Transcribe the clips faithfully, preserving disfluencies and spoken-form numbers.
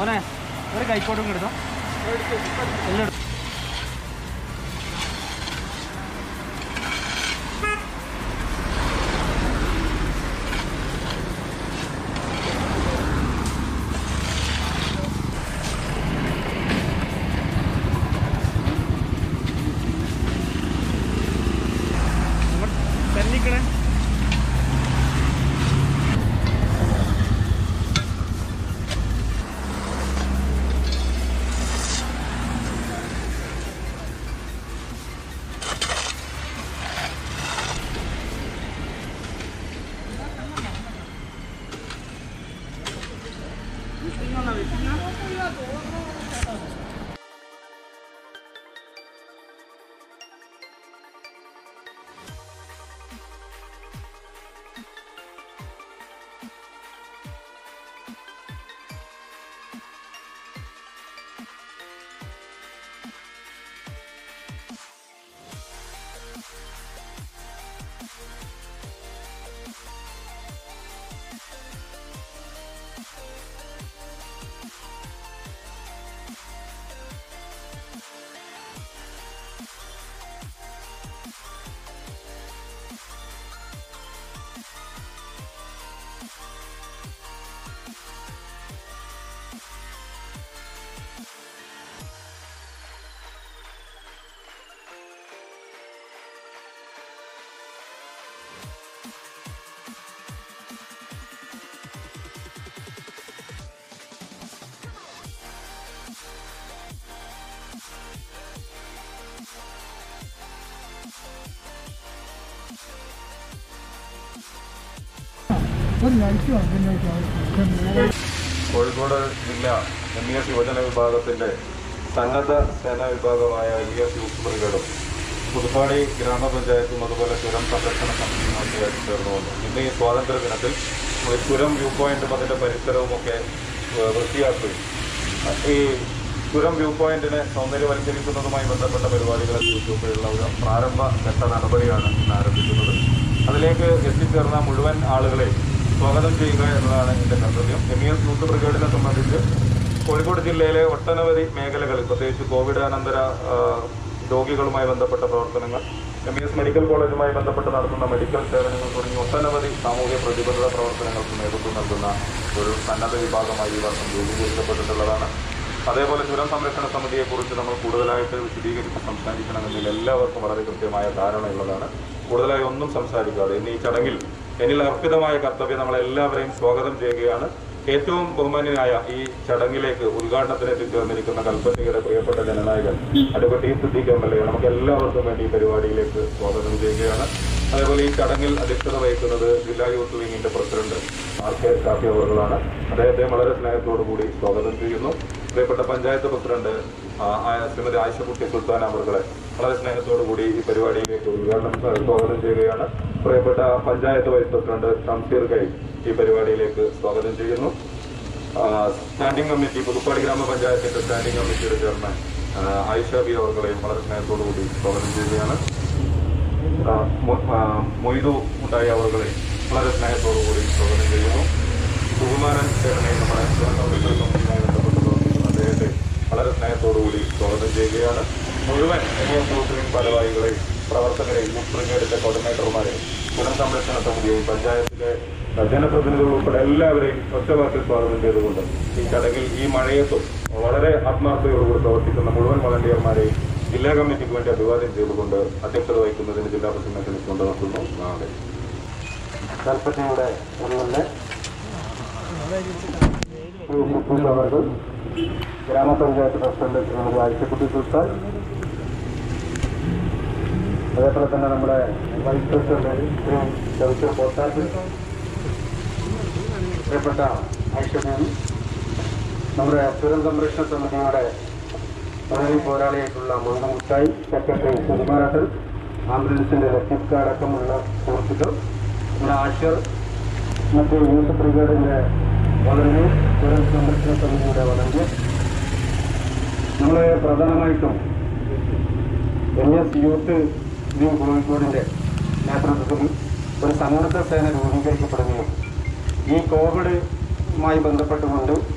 മോനെ ഒരു കൈക്കോട്ടും കിടന്നോ എല്ലാം തന്നിക്കണേ കോഴിക്കോട് ജില്ല എം ഇ എസ് യുവജന വിഭാഗത്തിൻ്റെ സന്നദ്ധ സേനാ വിഭാഗമായ എം ഇ എസ് യൂത്ത് ബ്രിഗേഡും പുതുപ്പാടി ഗ്രാമപഞ്ചായത്തും അതുപോലെ ചുരം സംരക്ഷണ സമിതിയുമായിട്ട് ചേർന്നുകൊണ്ട് ഇന്ന് ഈ സ്വാതന്ത്ര്യ ദിനത്തിൽ ചുരം വ്യൂ പോയിന്റും അതിൻ്റെ പരിസരവുമൊക്കെ വൃത്തിയാക്കുകയും ഈ ചുരം വ്യൂ പോയിന്റിനെ സൗന്ദര്യവൽക്കരിക്കുന്നതുമായി ബന്ധപ്പെട്ട പരിപാടികളെ കുറിച്ചുള്ള ഒരു പ്രാരംഭ ഘട്ട നടപടിയാണ് ഇന്ന് ആരംഭിക്കുന്നത്. അതിലേക്ക് എത്തിച്ചേർന്ന മുഴുവൻ ആളുകളെയും സ്വാഗതം ചെയ്യുക എന്നതാണ് എൻ്റെ കർത്തവ്യം. എം ഇ എസ് യൂത്ത് ബ്രിഗേഡിനെ സംബന്ധിച്ച് കോഴിക്കോട് ജില്ലയിലെ ഒട്ടനവധി മേഖലകളിൽ പ്രത്യേകിച്ച് കോവിഡാനന്തര രോഗികളുമായി ബന്ധപ്പെട്ട പ്രവർത്തനങ്ങൾ, എം ഇ എസ് മെഡിക്കൽ കോളേജുമായി ബന്ധപ്പെട്ട് നടത്തുന്ന മെഡിക്കൽ സേവനങ്ങൾ തുടങ്ങി ഒട്ടനവധി സാമൂഹ്യ പ്രതിബദ്ധത പ്രവർത്തനങ്ങൾക്ക് നേതൃത്വം നൽകുന്ന ഒരു സന്നദ്ധ വിഭാഗമായി ഈ വർഷം രൂപീകരിക്കപ്പെട്ടിട്ടുള്ളതാണ്. അതേപോലെ ചുരം സംരക്ഷണ സമിതിയെക്കുറിച്ച് നമ്മൾ കൂടുതലായിട്ട് വിശദീകരിച്ച് സംസാരിക്കണമെങ്കിൽ എല്ലാവർക്കും വളരെ കൃത്യമായ ധാരണയുള്ളതാണ്. കൂടുതലായി ഒന്നും സംസാരിക്കാതെ ഇന്ന് ഈ ചടങ്ങിൽ എന്നിൽ അർപ്പിതമായ കർത്തവ്യം നമ്മളെല്ലാവരെയും സ്വാഗതം ചെയ്യുകയാണ്. ഏറ്റവും ബഹുമാന്യനായ ഈ ചടങ്ങിലേക്ക് ഉദ്ഘാടനത്തിന് എത്തിച്ചേർന്നിരിക്കുന്ന കൽപ്പറ്റയുടെ പ്രിയപ്പെട്ട ജനനായകൻ advocate T Siddique M L A നമുക്ക് എല്ലാവർക്കും വേണ്ടി ഈ പരിപാടിയിലേക്ക് സ്വാഗതം ചെയ്യുകയാണ്. അതേപോലെ ഈ ചടങ്ങിൽ അധ്യക്ഷത വഹിക്കുന്നത് ജില്ലാ യൂത്ത് വിങ്ങിന്റെ പ്രസിഡന്റ് ആർ കെ ഷാഫി അവറുകളാണ്. അദ്ദേഹത്തെ വളരെ സ്നേഹത്തോടു കൂടി സ്വാഗതം ചെയ്യുന്നു. പ്രിയപ്പെട്ട പഞ്ചായത്ത് പ്രസിഡന്റ് ശ്രീമതി ആയിഷക്കുട്ടി സുൽത്താൻ അവറുകളെ വളരെ സ്നേഹത്തോടു കൂടി ഈ പരിപാടിയിലേക്ക് ഉദ്ഘാടനം സ്വാഗതം ചെയ്യുകയാണ്. പ്രിയപ്പെട്ട പഞ്ചായത്ത് വൈസ് പ്രസിഡന്റ് ഷംസീർ കൈ ഈ പരിപാടിയിലേക്ക് സ്വാഗതം ചെയ്യുന്നു. സ്റ്റാൻഡിംഗ് കമ്മിറ്റി പുതുപ്പാടി ഗ്രാമപഞ്ചായത്തിന്റെ സ്റ്റാൻഡിംഗ് കമ്മിറ്റിയുടെ ചെയർമാൻ ആയിഷ ബി അവർകളെയും വളരെ സ്നേഹത്തോടു കൂടി സ്വാഗതം ചെയ്യുകയാണ്. മൊയ്തു ഉണ്ടായ അവർകളെ വളരെ സ്നേഹത്തോടു കൂടി സ്വാഗതം ചെയ്യുന്നു. സുകുമാരൻ ചേട്ടനെയും നമ്മുടെ കമ്മിറ്റിയുമായി ബന്ധപ്പെട്ട് അദ്ദേഹത്തെ വളരെ സ്നേഹത്തോടു കൂടി സ്വാഗതം ചെയ്യുകയാണ്. മുഴുവൻ യൂത്ത് ഭാരവാഹികളെയും പ്രവർത്തകരെയും യൂത്ത് ബ്രിഗേഡിന്റെ കോർഡിനേറ്റർമാരെയും ചുരം സംരക്ഷണ സമിതിയെയും പഞ്ചായത്തിലെ ജനപ്രതിനിധികൾ ഉൾപ്പെടെ എല്ലാവരെയും ഒറ്റവാക്കിൽ സ്വാഗതം ചെയ്തുകൊണ്ട് ഈ ചടങ്ങിൽ ഈ മഴയത്തും വളരെ ആത്മാർത്ഥതയോടുകൂടി പ്രവർത്തിക്കുന്ന മുഴുവൻ വളണ്ടിയർമാരെയും ജില്ലാ കമ്മിറ്റിക്ക് വേണ്ടി അഭിവാദ്യം ചെയ്തുകൊണ്ട് അധ്യക്ഷത വഹിക്കുന്നതിന് ജില്ലാ പ്രസിഡന്റിനെ കൊണ്ട് നടത്തുന്നു. നാളെ കൽപ്പറ്റയുടെ അവർ ഗ്രാമപഞ്ചായത്ത് പ്രസിഡന്റ് ശ്രീമതി ആയിഷക്കുട്ടി സുൽത്താൻ, അതേപോലെ തന്നെ നമ്മുടെ vice president Shri doctor Pothat, പ്രിയപ്പെട്ട ഐഷബി, നമ്മുടെ ചുരം സംരക്ഷണ സമിതിയുടെ പദവി പോരാളിയായിട്ടുള്ള മൊയ്തു മുട്ടായി, സെക്രട്ടറി സുകുമാരൻ, ആംബുലൻസിന്റെ ലത്തീഫ് അടക്കമുള്ള സുഹൃത്തുക്കൾ, നമ്മുടെ ആഷർ, മറ്റ് യൂത്ത് ബ്രിഗേഡിന്റെ വളണ്ടിയർ, ചുരം സംരക്ഷണ സമിതിയുടെ വളണ്ടിയർ, നമ്മൾ പ്രധാനമായിട്ടും എം എസ് യൂത്ത് വിങ് കോഴിക്കോടിന്റെ നേതൃത്വത്തിൽ ഒരു സന്നദ്ധ സേന രൂപീകരിക്കപ്പെടുകയും ഈ കോവിഡുമായി ബന്ധപ്പെട്ടുകൊണ്ട്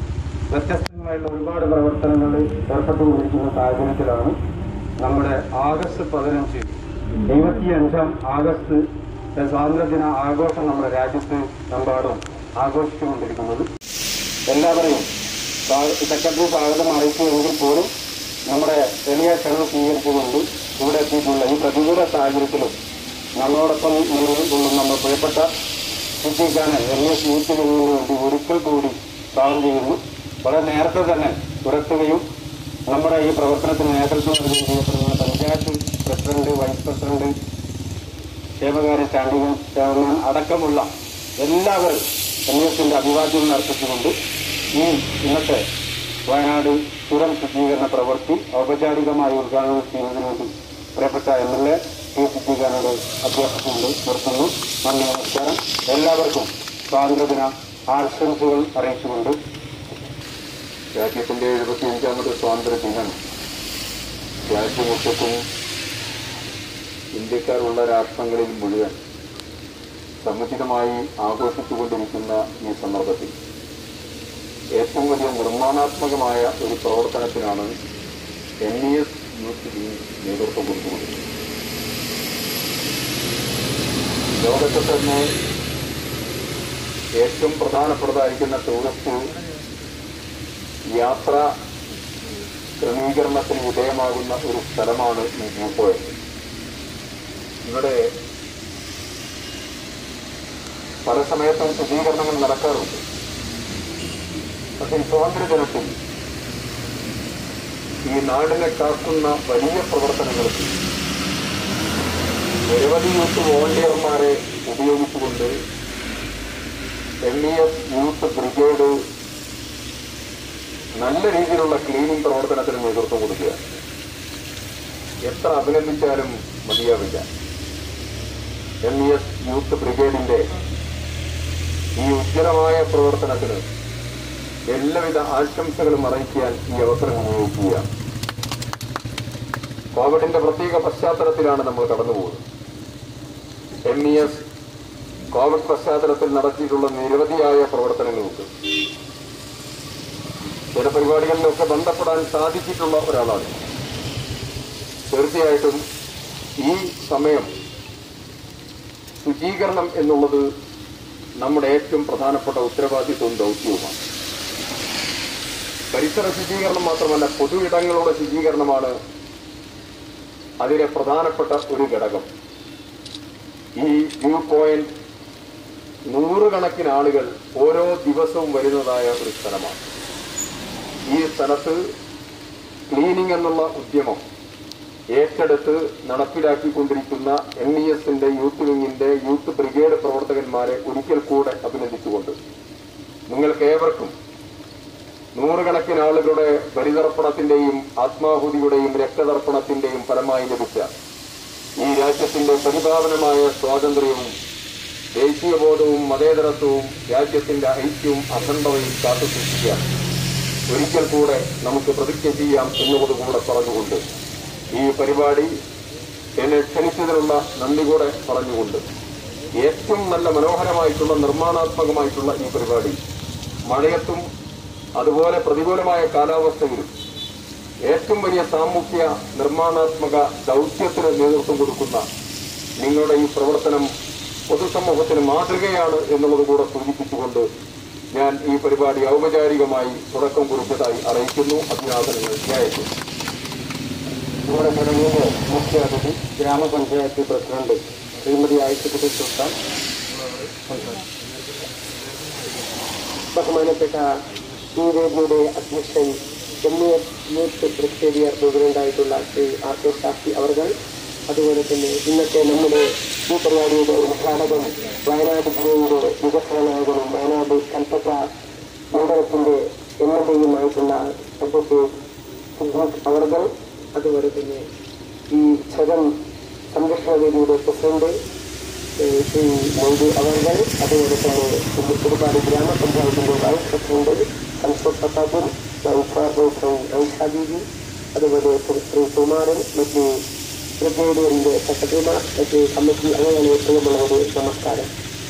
വ്യത്യസ്തമായുള്ള ഒരുപാട് പ്രവർത്തനങ്ങളിൽ ഏർപ്പെട്ടുകൊണ്ടിരിക്കുന്ന സാഹചര്യത്തിലാണ് നമ്മുടെ ആഗസ്റ്റ് പതിനഞ്ച് എഴുപത്തിയഞ്ചാം ആഗസ്റ്റ് സ്വാതന്ത്ര്യദിന ആഘോഷം നമ്മുടെ രാജ്യത്ത് എമ്പാടും ആഘോഷിച്ചുകൊണ്ടിരിക്കുന്നത്. എല്ലാവരെയും സെക്രട്ടറി സ്വാഗതം അറിയിച്ചുവെങ്കിൽ പോലും നമ്മുടെ വലിയ ക്ഷണം സ്വീകരിച്ചുകൊണ്ട് ഇവിടെ എത്തിയിട്ടുള്ള ഈ പ്രതികൂല സാഹചര്യത്തിലും നമ്മളോടൊപ്പം നിലകൊള്ളുന്ന നമ്മുടെ പ്രിയപ്പെട്ട കുട്ടിക്കാണ് വലിയ യൂത്തിനു വേണ്ടി ഒരിക്കൽ കൂടി സ്വാഗതം ചെയ്യുന്നു. വളരെ നേരത്തെ തന്നെ തുരത്തുകയും നമ്മുടെ ഈ പ്രവർത്തനത്തിന് നേതൃത്വം നൽകുകയും ചെയ്യപ്പെടുന്ന പഞ്ചായത്ത് പ്രസിഡന്റ്, വൈസ് പ്രസിഡന്റ്, ക്ഷേമകാര്യ സ്റ്റാൻഡിംഗ് ചെയർമാൻ അടക്കമുള്ള എല്ലാവരും എൻ എസ് എസിന്റെ അഭിവാദ്യം നടത്തിച്ചുകൊണ്ട് ഈ ഇന്നത്തെ വയനാട് ചുരം ശുചീകരണ പ്രവൃത്തി ഔപചാരികമായി ഉദ്ഘാടനം ചെയ്യുന്നതിനോട് പ്രിയപ്പെട്ട എം എൽ എ ഈ ശുചീകരണയുടെ അഭ്യർത്ഥിച്ചുകൊണ്ട് നിർത്തുന്നു. നന്ദി, നമസ്കാരം. എല്ലാവർക്കും സ്വാതന്ത്ര്യദിന ആശംസകൾ അറിയിച്ചുകൊണ്ട് രാജ്യത്തിന്റെ എഴുപത്തിയഞ്ചാമത് സ്വാതന്ത്ര്യ ദിനം രാജ്യമൊട്ടും ഇന്ത്യക്കാരുള്ള രാഷ്ട്രങ്ങളിൽ മുഴുവൻ സമുചിതമായി ആഘോഷിച്ചുകൊണ്ടിരിക്കുന്ന ഈ സന്ദർഭത്തിൽ ഏറ്റവും വലിയ നിർമ്മാണാത്മകമായ ഒരു പ്രവർത്തനത്തിനാണ് N E S youth league നേതൃത്വം കൊടുത്തുകൊണ്ടിരിക്കുന്നത്. ലോകത്തെ തന്നെ ഏറ്റവും പ്രധാനപ്പെട്ടതായിരിക്കുന്ന ടൂറിസ്റ്റ് യാത്ര ക്രമീകരണത്തിന് വിധേയമാകുന്ന ഒരു സ്ഥലമാണ് ഈ വ്യൂ പോയിന്റ്. ഇവിടെ പല സമയത്തും ശുചീകരണങ്ങൾ നടക്കാറുണ്ട്. പക്ഷേ സ്വാതന്ത്ര്യ ദിനത്തിൽ ഈ നാടിനെ കാക്കുന്ന വലിയ പ്രവർത്തനങ്ങൾക്ക് നിരവധി യൂത്ത് വോളണ്ടിയർമാരെ ഉപയോഗിച്ചുകൊണ്ട് N E S youth brigade നല്ല രീതിയിലുള്ള ക്ലീനിംഗ് പ്രവർത്തനത്തിന് നേതൃത്വം കൊടുക്കുക. എത്ര അഭിനന്ദിച്ചാലും മതിയാവില്ല. എൻ ഇ എസ് യൂത്ത് ബ്രിഗേഡിന്റെ ഈ ഉജ്ജ്വലമായ പ്രവർത്തനത്തിന് എല്ലാവിധ ആശംസകളും അറിയിക്കാൻ ഈ അവസരം ഉപയോഗിക്കുക. കോവിഡിന്റെ പ്രത്യേക പശ്ചാത്തലത്തിലാണ് നമ്മൾ കടന്നുപോകുന്നത്. എൻ ഇ എസ് കോവിഡ് പശ്ചാത്തലത്തിൽ നടത്തിയിട്ടുള്ള നിരവധിയായ പ്രവർത്തനങ്ങളുണ്ട്. ചില പരിപാടികളിലൊക്കെ ബന്ധപ്പെടാൻ സാധിച്ചിട്ടുള്ള ഒരാളാണ്. തീർച്ചയായിട്ടും ഈ സമയം ശുചീകരണം എന്നുള്ളത് നമ്മുടെ ഏറ്റവും പ്രധാനപ്പെട്ട ഉത്തരവാദിത്വവും ദൗത്യവുമാണ്. പരിസര ശുചീകരണം മാത്രമല്ല, പൊതു ഇടങ്ങളുടെ ശുചീകരണമാണ് അതിലെ പ്രധാനപ്പെട്ട ഒരു ഘടകം. ഈ വ്യൂ പോയിന്റ് നൂറുകണക്കിന് ആളുകൾ ഓരോ ദിവസവും വരുന്നതായ ഒരു സ്ഥലമാണ്. ഈ സ്ഥലത്ത് ക്ലീനിംഗ് എന്നുള്ള ഉദ്യമം ഏറ്റെടുത്ത് നടപ്പിലാക്കിക്കൊണ്ടിരിക്കുന്ന എൻ ഇ എസിന്റെ യൂത്ത് വിങ്ങിന്റെ യൂത്ത് ബ്രിഗേഡ് പ്രവർത്തകന്മാരെ ഒരിക്കൽ കൂടെ അഭിനന്ദിച്ചുകൊണ്ട് നിങ്ങൾക്ക് ഏവർക്കും നൂറുകണക്കിന് ആളുകളുടെ ബലിതർപ്പണത്തിന്റെയും ആത്മാഹുതിയുടെയും രക്തതർപ്പണത്തിന്റെയും ഫലമായി ലഭിച്ച ഈ രാജ്യത്തിന്റെ പരിപാവനമായ സ്വാതന്ത്ര്യവും ദേശീയബോധവും മതേതരത്വവും രാജ്യത്തിന്റെ ഐക്യവും അഖണ്ഡതയും കാത്തുസൂക്ഷിക്കാൻ ഒരിക്കൽ കൂടെ നമുക്ക് പ്രതിജ്ഞ ചെയ്യാം എന്നുകൂടെ പറഞ്ഞുകൊണ്ട് ഈ പരിപാടി എന്നെ ക്ഷണിച്ചതിനുള്ള നന്ദി കൂടെ പറഞ്ഞുകൊണ്ട് ഏറ്റവും നല്ല മനോഹരമായിട്ടുള്ള നിർമ്മാണാത്മകമായിട്ടുള്ള ഈ പരിപാടി മഴയത്തും അതുപോലെ പ്രതികൂലമായ കാലാവസ്ഥയിലും ഏറ്റവും വലിയ സാമൂഹ്യ നിർമ്മാണാത്മക ദൗത്യത്തിന് നേതൃത്വം കൊടുക്കുന്ന നിങ്ങളുടെ ഈ പ്രവർത്തനം പൊതുസമൂഹത്തിന് മാതൃകയാണ് എന്നുള്ളത് കൂടെ സൂചിപ്പിച്ചുകൊണ്ട് ഞാൻ ഈ പരിപാടി ഔപചാരികമായി തുടക്കം കുറിച്ചതായി അറിയിക്കുന്നു. അഭിനന്ദനങ്ങൾ ന്യായത്തിൽ ഇവിടെ ചടങ്ങിന്റെ മുഖ്യ അതിഥി ഗ്രാമപഞ്ചായത്ത് പ്രസിഡന്റ് ശ്രീമതി ആയിഷക്കുട്ടി സുൽത്താൻ, ബഹുമാനപ്പെട്ട ഈ വേദിയുടെ അധ്യക്ഷൻ N E S youth brigadier പ്രസിഡന്റായിട്ടുള്ള ശ്രീ ആർ കെ ഷാഫി അവർകൾ, അതുപോലെ തന്നെ ഇന്നത്തെ നമ്മുടെ ഈ പരിപാടിയുടെ ഉദ്ഘാടകൻ വയനാട് ജില്ലയുടെ വികസന നായകനും വയനാട് കൽപ്പറ്റ മണ്ഡലത്തിന്റെ എം എൽ എയുമായിട്ടുള്ള അഡ്വക്കേറ്റ് സിദ്ദീഖ് അവർകൾ, അതുപോലെ തന്നെ ഈ ചരം സംരക്ഷണ വേദിയുടെ പ്രസിഡന്റ് ശ്രീ മൊയ്തു അവർകൾ, അതുപോലെ തന്നെ ഒരുപാട് ഗ്രാമപഞ്ചായത്തിന്റെ വൈസ് പ്രസിഡന്റ് കൺസോർ പ്രതാപൻ, ഐഷാബീബി, അതുപോലെ ശ്രീ കുമാരൻ, മറ്റ് ബ്രിഗേഡിയറിന്റെ സെക്രട്ടറിമാർ, മറ്റ് കമ്മിറ്റി അംഗങ്ങളെ പ്രിയമുള്ളവരെ നമസ്കാരം.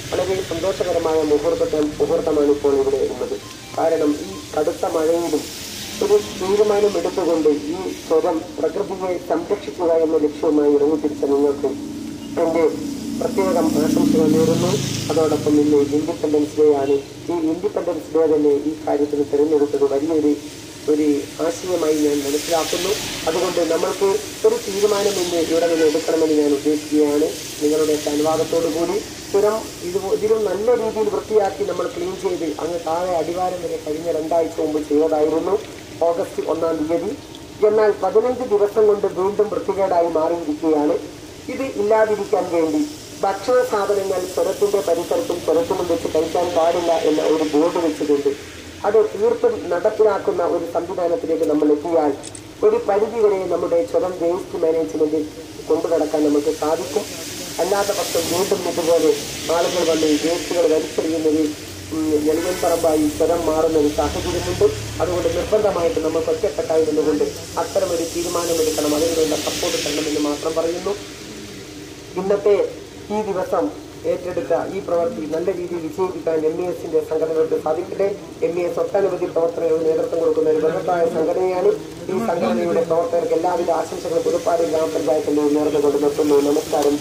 വളരെ സന്തോഷകരമായ മുഹൂർത്തത്തെ മുഹൂർത്തമാണ് ഇപ്പോൾ ഇവിടെ ഉള്ളത്. കാരണം ഈ കടുത്ത മഴയിലും ഒരു തീരുമാനം എടുത്തുകൊണ്ട് ഈ സ്വരം പ്രകൃതിയെ സംരക്ഷിക്കുക എന്ന ലക്ഷ്യവുമായി ഇറങ്ങിത്തിരിച്ച നിങ്ങൾക്ക് എൻ്റെ പ്രത്യേകം ആശംസകൾ നേരുന്നു. അതോടൊപ്പം ഇന്ന് ഇൻഡിപെൻഡൻസ് ഡേ ആണ്. ഈ ഇൻഡിപെൻഡൻസ് ഡേ തന്നെ ഈ കാര്യത്തിന് തിരഞ്ഞെടുത്തത് വലിയൊരു ഒരു ആശയമായി ഞാൻ മനസ്സിലാക്കുന്നു. അതുകൊണ്ട് നമ്മൾക്ക് ഒരു തീരുമാനം ഇന്ന് ഇവിടെ നിന്ന് എടുക്കണമെന്ന് ഞാൻ ഉദ്ദേശിക്കുകയാണ്. നിങ്ങളുടെ അനുവാദത്തോടു കൂടി ചുരം ഇത് ഇതിലും നല്ല രീതിയിൽ വൃത്തിയാക്കി നമ്മൾ ക്ലീൻ ചെയ്ത് അങ്ങ് താഴെ അടിവാരം വരെ കഴിഞ്ഞ രണ്ടാഴ്ച മുമ്പ് ചെയ്തതായിരുന്നു, ഓഗസ്റ്റ് ഒന്നാം തീയതി. എന്നാൽ പതിനഞ്ച് ദിവസം കൊണ്ട് വീണ്ടും വൃത്തികേടായി മാറിയിരിക്കുകയാണ്. ഇത് ഇല്ലാതിരിക്കാൻ വേണ്ടി ഭക്ഷണ സാധനങ്ങൾ ചുരത്തിന്റെ പരിസരത്തും ചുരത്തിലും വെച്ച് കഴിക്കാൻ പാടില്ല എന്ന ഒരു ബോർഡ് വെച്ചുകൊണ്ട് അത് തീർത്തും നടപ്പിലാക്കുന്ന ഒരു സംവിധാനത്തിലേക്ക് നമ്മൾ എത്തിയാൽ ഒരു പരിധിവരെ നമ്മുടെ ചുരം വേസ്റ്റ് മാനേജ്മെന്റ് കൊണ്ടുനടക്കാൻ നമുക്ക് സാധിക്കും. അല്ലാത്ത പക്ഷം വീണ്ടും ഇതുപോലെ ആളുകൾ വന്ന് വേസ്റ്റുകൾ വലിച്ചെറിയുന്നത് നെല്ലിയൻ പറമ്പായി ചുരം മാറുന്ന ഒരു സാഹചര്യമുണ്ട്. അതുകൊണ്ട് നിർബന്ധമായിട്ട് നമുക്ക് ഒറ്റക്കെട്ടായി നിന്നുകൊണ്ട് അത്തരമൊരു തീരുമാനമെടുക്കണം, അതിനുവേണ്ട സപ്പോർട്ട് തരണമെന്ന് മാത്രം പറയുന്നു. ഇന്നത്തെ ഈ ദിവസം ഏറ്റെടുത്ത ഈ പ്രവൃത്തി നല്ല രീതിയിൽ വിജയിപ്പിക്കാൻ എം ഇ എസിന്റെ സംഘടനകൾക്ക് സാധിക്കട്ടെ. എം ഇ എസ് ഒട്ടനവധി പ്രവർത്തനങ്ങൾക്ക് നേതൃത്വം കൊടുക്കുന്ന ഒരു ബൃഹത്തായ സംഘടനയാണ്. ഈ സംഘടനയുടെ പ്രവർത്തകർക്ക് എല്ലാവിധ ആശംസകളും പുതുപ്പാടി ഗ്രാമപഞ്ചായത്തിന്റെ നേർന്നുകൊണ്ട് നിർത്തുന്നു. നമസ്കാരം.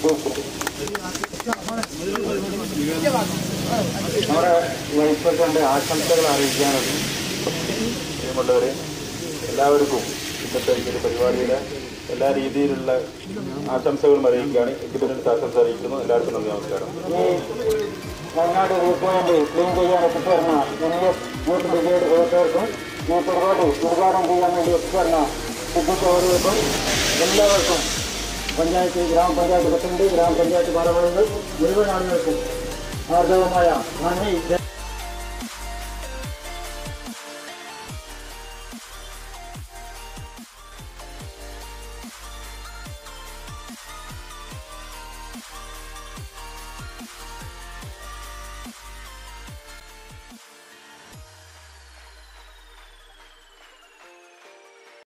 നമ്മുടെ വൈസ് പ്രസിഡന്റ് ആശംസകൾ അറിയിക്കാനുള്ളത്. പ്രിയമുള്ളവരെ, എല്ലാവർക്കും ഇന്നത്തെ ഈ ഒരു പരിപാടിയുടെ എല്ലാ രീതിയിലുള്ള ആശംസകളും അറിയിക്കുകയാണ്. ഇൻഡിപെൻഡൻസ് ആശംസ അറിയിക്കുന്നു. എല്ലാവർക്കും നന്ദി, നമസ്കാരം. ഈ വയനാട് വ്യൂ പോയിന്റ് ക്ലീൻ ചെയ്യാൻ എത്തിച്ചേർന്ന എൻ എസ് യൂത്ത് ബ്രിഗേഡ് പ്രവർത്തകർക്കും ഈ പരിപാടി ഉദ്ഘാടനം ചെയ്യാൻ വേണ്ടി എത്തിച്ചേർന്ന സിദ്ധിച്ചവർക്കും എല്ലാവർക്കും പഞ്ചായത്ത് ഗ്രാമപഞ്ചായത്ത് പ്രസിഡന്റ് ഗ്രാമപഞ്ചായത്ത് ഭാരവാഹികൾ മുഴുവൻ ആളുകൾക്കും ആർജവമായ നന്ദി.